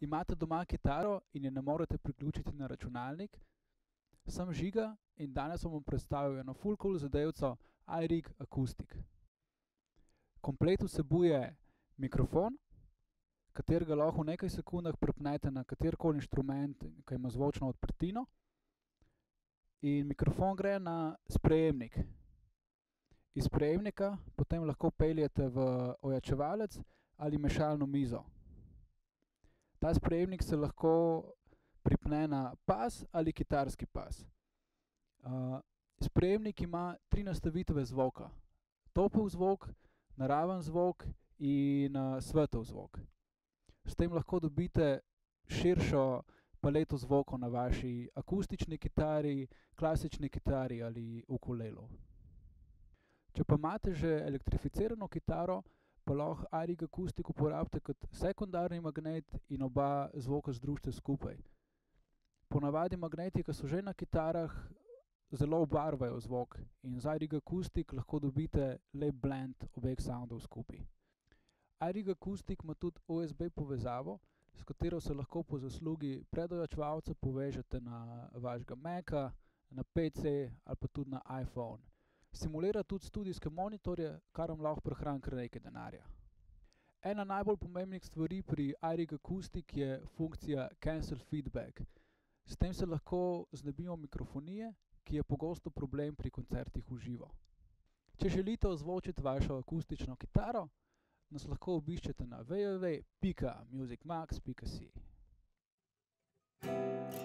Imate doma kitaro in je ne morete priključiti na računalnik? Sem Žiga in danes vam bom predstavil eno ful cool zadevco iRig Acoustic. Komplet vsebuje mikrofon, katerega lahko v nekaj sekundah pripnete na katerikoli inštrument, ki ima zvočno odprtino. In mikrofon gre na sprejemnik. Iz sprejemnika potem lahko peljete v ojačevalec ali mešalno mizo. Ta sprejemnik se lahko pripne na pas ali kitarski pas. Sprejemnik ima 3 nastavitve zvoka. Topel zvok, naraven zvok in svetel zvok. S tem lahko dobite širšo paleto zvokov na vaši akustični kitari, klasični kitari ali ukulelu. Če pa imate že elektrificirano kitaro, pa lahko iRig Acoustic uporabite kot sekundarni magnet in oba zvoka združite skupaj. Ponavadi magneti, ki so že na kitarah, zelo obarvajo zvok in z iRig Acoustic lahko dobite lep blend obeh soundov skupaj. iRig Acoustic ima tudi USB povezavo, s katero se lahko po zaslugi predojačevalca povežete na vašega Maca, na PC ali pa tudi na iPhone. Simulira tudi studijske monitorje, kar vam lahko prihrani kar nekaj denarja. Ena najbolj pomembnih stvari pri iRig Acoustic je funkcija Cancel Feedback. S tem se lahko znebimo mikrofonije, ki je pogosto problem pri koncertih v živo. Če želite ozvočiti vašo akustično kitaro, nas lahko obiščete na www.musicmax.si.